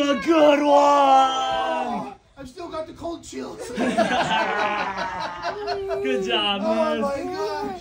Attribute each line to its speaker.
Speaker 1: a good one.
Speaker 2: Oh, I've still got the cold chills.
Speaker 1: Good job, man.
Speaker 2: Oh my gosh.